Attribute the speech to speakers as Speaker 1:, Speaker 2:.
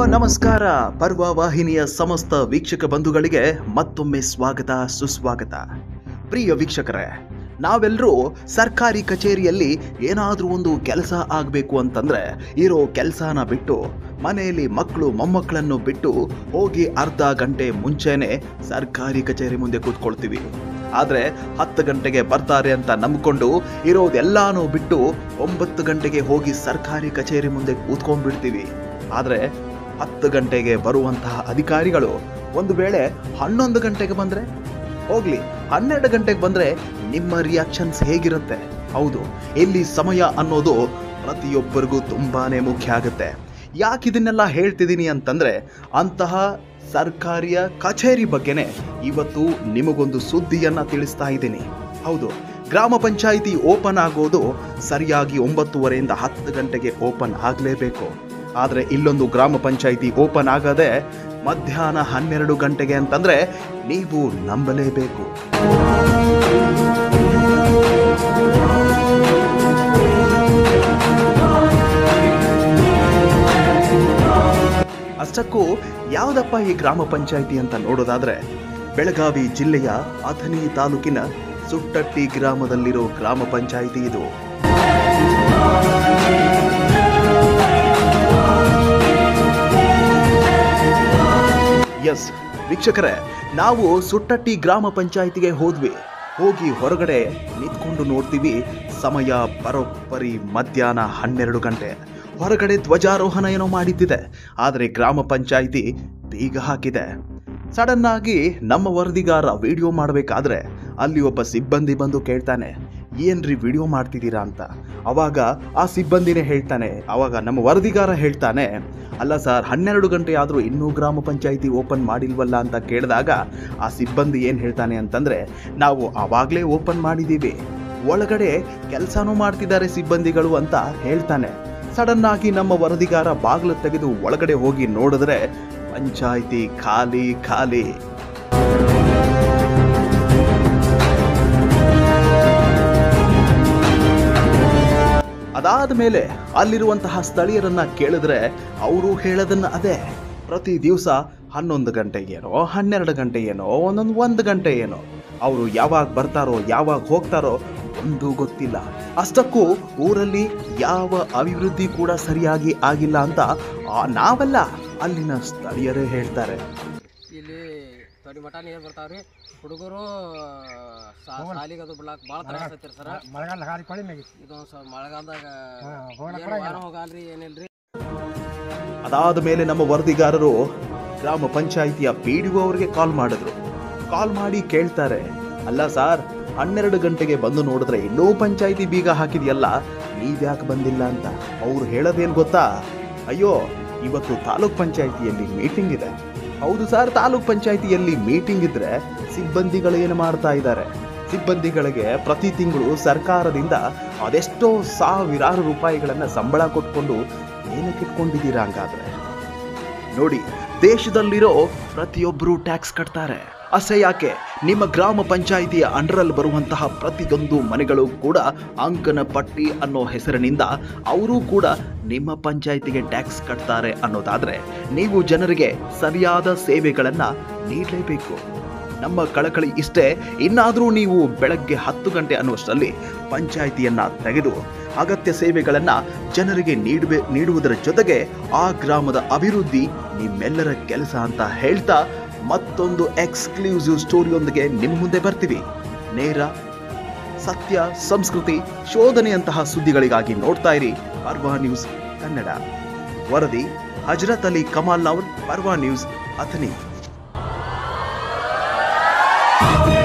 Speaker 1: ನಮಸ್ಕಾರ. ಪರ್ವ ವಾಹಿನಿಯ ಸಮಸ್ತ ವೀಕ್ಷಕ ಬಂಧುಗಳಿಗೆ ಮತ್ತೊಮ್ಮೆ ಸ್ವಾಗತ ಸುಸ್ವಾಗತ. ಪ್ರಿಯ ವೀಕ್ಷಕರೇ, ನಾವೆಲ್ಲರೂ ಸರ್ಕಾರಿ ಕಚೇರಿಯಲ್ಲಿ ಏನಾದರೂ ಒಂದು ಕೆಲಸ ಆಗಬೇಕು ಅಂತಂದ್ರೆ ಇರೋ ಕೆಲಸನ ಬಿಟ್ಟು ಮನೆಯಲ್ಲಿ ಮಕ್ಕಳು ಮೊಮ್ಮಕ್ಕಳನ್ನು ಬಿಟ್ಟು ಹೋಗಿ ಅರ್ಧ ಗಂಟೆ ಮುಂಚೆನೆ ಸರ್ಕಾರಿ ಕಚೇರಿ ಮುಂದೆ ಕೂತ್ಕೊಳ್ತೀವಿ. ಆದರೆ 10 ಗಂಟೆಗೆ ಬರ್ತಾರೆ ಅಂತ ನಂಬಿಕೊಂಡು ಇರೋದೆಲ್ಲಾನು ಬಿಟ್ಟು 9 ಗಂಟೆಗೆ ಹೋಗಿ ಸರ್ಕಾರಿ ಕಚೇರಿ ಮುಂದೆ ಕೂತ್ಕೊಂಡ್ಬಿಡ್ತೀವಿ. ಆದರೆ 10 ಗಂಟೆಗೆ ಬರುವಂತಹ ಅಧಿಕಾರಿಗಳು ಒಂದು ವೇಳೆ 11 ಗಂಟೆಗೆ ಬಂದರೆ ಹೋಗ್ಲಿ, 12 ಗಂಟೆಗೆ ಬಂದರೆ ನಿಮ್ಮ ರಿಯಾಕ್ಷನ್ಸ್ ಹೇಗಿರುತ್ತೆ? ಹೌದು, ಇಲ್ಲಿ ಸಮಯ ಅನ್ನೋದು ಪ್ರತಿಯೊಬ್ಬರಿಗೂ ತುಂಬಾನೇ ಮುಖ್ಯ ಆಗುತ್ತೆ. ಯಾಕೆ ಇದನ್ನೆಲ್ಲ ಹೇಳ್ತಿದ್ದೀನಿ ಅಂತಂದರೆ, ಅಂತಹ ಸರ್ಕಾರಿಯ ಕಚೇರಿ ಬಗ್ಗೆನೇ ಇವತ್ತು ನಿಮಗೊಂದು ಸುದ್ದಿಯನ್ನು ತಿಳಿಸ್ತಾ ಇದ್ದೀನಿ. ಹೌದು, ಗ್ರಾಮ ಪಂಚಾಯಿತಿ ಓಪನ್ ಆಗೋದು ಸರಿಯಾಗಿ 9:30ಯಿಂದ 10 ಗಂಟೆಗೆ ಓಪನ್ ಆಗಲೇಬೇಕು. ಆದರೆ ಇಲ್ಲೊಂದು ಗ್ರಾಮ ಪಂಚಾಯಿತಿ ಓಪನ್ ಆಗದೆ ಮಧ್ಯಾಹ್ನ 12 ಗಂಟೆಗೆ ಅಂತಂದರೆ ನೀವು ನಂಬಲೇಬೇಕು. ಅಷ್ಟಕ್ಕೂ ಯಾವುದಪ್ಪ ಈ ಗ್ರಾಮ ಪಂಚಾಯಿತಿ ಅಂತ ನೋಡೋದಾದ್ರೆ, ಬೆಳಗಾವಿ ಜಿಲ್ಲೆಯ ಅಥಣಿ ತಾಲೂಕಿನ ಸುಟ್ಟಟ್ಟಿ ಗ್ರಾಮದಲ್ಲಿರೋ ಗ್ರಾಮ ಪಂಚಾಯಿತಿ ಇದು. ಎಸ್ ವೀಕ್ಷಕರೇ, ನಾವು ಸುಟ್ಟಟ್ಟಿ ಗ್ರಾಮ ಪಂಚಾಯಿತಿಗೆ ಹೋಗಿ ಹೊರಗಡೆ ನಿಂತ್ಕೊಂಡು ನೋಡ್ತೀವಿ. ಸಮಯ ಬರೋಬ್ಬರಿ ಮಧ್ಯಾಹ್ನ 12 ಗಂಟೆ. ಹೊರಗಡೆ ಧ್ವಜಾರೋಹಣ ಏನೋ ಮಾಡಿದ್ದಿದೆ, ಆದರೆ ಗ್ರಾಮ ಪಂಚಾಯಿತಿ ಬೀಗ ಹಾಕಿದೆ. ಸಡನ್ ಆಗಿ ನಮ್ಮ ವರದಿಗಾರ ವಿಡಿಯೋ ಮಾಡಬೇಕಾದ್ರೆ ಅಲ್ಲಿ ಒಬ್ಬ ಸಿಬ್ಬಂದಿ ಬಂದು ಕೇಳ್ತಾನೆ, ಏನ್ರಿ ವಿಡಿಯೋ ಮಾಡ್ತಿದ್ದೀರಾ ಅಂತ. ಅವಾಗ ಆ ಸಿಬ್ಬಂದಿನೇ ಹೇಳ್ತಾನೆ, ಅವಾಗ ನಮ್ಮ ವರದಿಗಾರ ಹೇಳ್ತಾನೆ, ಅಲ್ಲ ಸರ್, 12 ಗಂಟೆ ಆದರೂ ಇನ್ನೂ ಗ್ರಾಮ ಪಂಚಾಯಿತಿ ಓಪನ್ ಮಾಡಿಲ್ವಲ್ಲ ಅಂತ ಕೇಳಿದಾಗ ಆ ಸಿಬ್ಬಂದಿ ಏನು ಹೇಳ್ತಾನೆ ಅಂತಂದರೆ, ನಾವು ಆವಾಗಲೇ ಓಪನ್ ಮಾಡಿದ್ದೀವಿ, ಒಳಗಡೆ ಕೆಲಸನೂ ಮಾಡ್ತಿದ್ದಾರೆ ಸಿಬ್ಬಂದಿಗಳು ಅಂತ ಹೇಳ್ತಾನೆ. ಸಡನ್ ಆಗಿ ನಮ್ಮ ವರದಿಗಾರ ಬಾಗಿಲು ತೆಗೆದು ಒಳಗಡೆ ಹೋಗಿ ನೋಡಿದ್ರೆ ಪಂಚಾಯಿತಿ ಖಾಲಿ. ಅದಾದ ಮೇಲೆ ಅಲ್ಲಿರುವಂತಹ ಸ್ಥಳೀಯರನ್ನ ಕೇಳಿದ್ರೆ ಅವರು ಹೇಳೋದನ್ನ ಅದೇ. ಪ್ರತಿ ದಿವಸ 11 ಗಂಟೆಗೇನೋ 12 ಗಂಟೆಗೇನೋ 1 ಗಂಟೆ ಏನೋ ಅವರು ಯಾವಾಗ ಬರ್ತಾರೋ ಯಾವಾಗ ಹೋಗ್ತಾರೋ ಒಂದು ಗೊತ್ತಿಲ್ಲ. ಅಷ್ಟಕ್ಕೂ ಊರಲ್ಲಿ ಯಾವ ಅಭಿವೃದ್ಧಿ ಕೂಡ ಸರಿಯಾಗಿ ಆಗಿಲ್ಲ ಅಂತ ನಾವೆಲ್ಲ ಅಲ್ಲಿನ ಸ್ಥಳೀಯರೇ ಹೇಳ್ತಾರೆ.
Speaker 2: ಇಲ್ಲಿ ತೊಡಿ ಮಠ ನೀರು ಬರ್ತಾವ್ರಿ, ಹುಡುಗರು ಸಾಲಿಗೆ ಅದು ಬಿಡ್ಲಾಕ ಭಾಳ ತ್ರಾಸ ಐತ್ರಿ ಸರ್. ಇದು ಮಳೆಗಾಲದಾಗ ಹೋಗಲ್ರಿ ಏನಿಲ್ರಿ.
Speaker 1: ಅದಾದ ಮೇಲೆ ನಮ್ಮ ವರದಿಗಾರರು ಗ್ರಾಮ ಪಂಚಾಯಿತಿಯ PDO ಅವರಿಗೆ ಕಾಲ್ ಮಾಡಿ ಕೇಳ್ತಾರೆ, ಅಲ್ಲ ಸಾರ್, 12 ಗಂಟೆಗೆ ಬಂದು ನೋಡಿದ್ರೆ ಇನ್ನೂ ಪಂಚಾಯಿತಿ ಬೀಗ ಹಾಕಿದೆಯಲ್ಲ, ನೀವ್ಯಾಕೆ ಬಂದಿಲ್ಲ ಅಂತ. ಅವ್ರು ಹೇಳೋದೇನು ಗೊತ್ತಾ, ಅಯ್ಯೋ ಇವತ್ತು ತಾಲೂಕ್ ಪಂಚಾಯಿತಿಯಲ್ಲಿ ಮೀಟಿಂಗ್ ಇದೆ. ಹೌದು ಸರ್, ತಾಲೂಕ್ ಪಂಚಾಯಿತಿಯಲ್ಲಿ ಮೀಟಿಂಗ್ ಇದ್ರೆ ಸಿಬ್ಬಂದಿಗಳು ಏನು ಮಾಡ್ತಾ ಇದ್ದಾರೆ? ಸಿಬ್ಬಂದಿಗಳಿಗೆ ಪ್ರತಿ ತಿಂಗಳು ಸರ್ಕಾರದಿಂದ ಅದೆಷ್ಟೋ ಸಾವಿರಾರು ರೂಪಾಯಿಗಳನ್ನು ಸಂಬಳ ಕೊಟ್ಕೊಂಡು ಏನಕ್ಕೆ ಇಟ್ಕೊಂಡಿದ್ದೀರಾ? ಹಂಗಾದ್ರೆ ನೋಡಿ, ದೇಶದಲ್ಲಿರೋ ಪ್ರತಿಯೊಬ್ಬರು ಟ್ಯಾಕ್ಸ್ ಕಟ್ತಾರೆ. ಅಷ್ಟೇ ಯಾಕೆ, ನಿಮ್ಮ ಗ್ರಾಮ ಪಂಚಾಯಿತಿಯ ಅಂಡರಲ್ಲಿ ಬರುವಂತಹ ಪ್ರತಿಯೊಂದು ಮನೆಗಳು ಕೂಡ ಅಂಕನ ಪಟ್ಟಿ ಅನ್ನೋ ಹೆಸರಿನಿಂದ ಅವರು ಕೂಡ ನಿಮ್ಮ ಪಂಚಾಯಿತಿಗೆ ಟ್ಯಾಕ್ಸ್ ಕಟ್ತಾರೆ ಅನ್ನೋದಾದ್ರೆ ನೀವು ಜನರಿಗೆ ಸರಿಯಾದ ಸೇವೆಗಳನ್ನು ನೀಡಲೇಬೇಕು. ನಮ್ಮ ಕಳಕಳಿ ಇಷ್ಟೇ, ಇನ್ನಾದರೂ ನೀವು ಬೆಳಗ್ಗೆ 10 ಗಂಟೆ ಅನ್ನುವಷ್ಟರಲ್ಲಿ ಪಂಚಾಯಿತಿಯನ್ನ ತೆಗೆದು ಅಗತ್ಯ ಸೇವೆಗಳನ್ನು ಜನರಿಗೆ ನೀಡುವುದರ ಜೊತೆಗೆ ಆ ಗ್ರಾಮದ ಅಭಿವೃದ್ಧಿ ನಿಮ್ಮೆಲ್ಲರ ಕೆಲಸ ಅಂತ ಹೇಳ್ತಾ ಮತ್ತೊಂದು ಎಕ್ಸ್ಕ್ಲೂಸಿವ್ ಸ್ಟೋರಿಯೊಂದಿಗೆ ನಿಮ್ಮ ಮುಂದೆ ಬರ್ತೀವಿ. ನೇರ, ಸತ್ಯ, ಸಂಸ್ಕೃತಿ, ಶೋಧನೆಯಂತಹ ಸುದ್ದಿಗಳಿಗಾಗಿ ನೋಡ್ತಾ ಇರಿ ಪರ್ವ ನ್ಯೂಸ್ ಕನ್ನಡ. ವರದಿ ಹಜರತ್ ಅಲಿ ಕಮಾಲ್ ನವರ್, ಪರ್ವ ನ್ಯೂಸ್, ಅಥಣಿ.